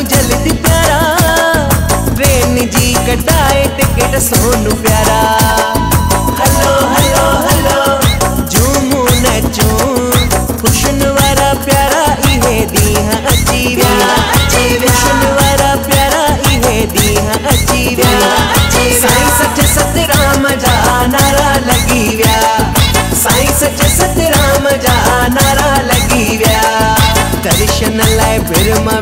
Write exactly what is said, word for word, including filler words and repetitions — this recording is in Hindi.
जल्दी प्यारा, ट्रेन जी कटाए टिकट सोनू प्यारा। हलो हलो हलो झूमू नचू खुशन वारा प्यारा इहे दीहा अची व्या, खुशन वारा प्यारा इहे दीहा अची व्या। साईं सच सतराम जा नारा लगी व्या, साईं सच सतराम जा नारा लगी व्या। दर्शन लाए बिरमा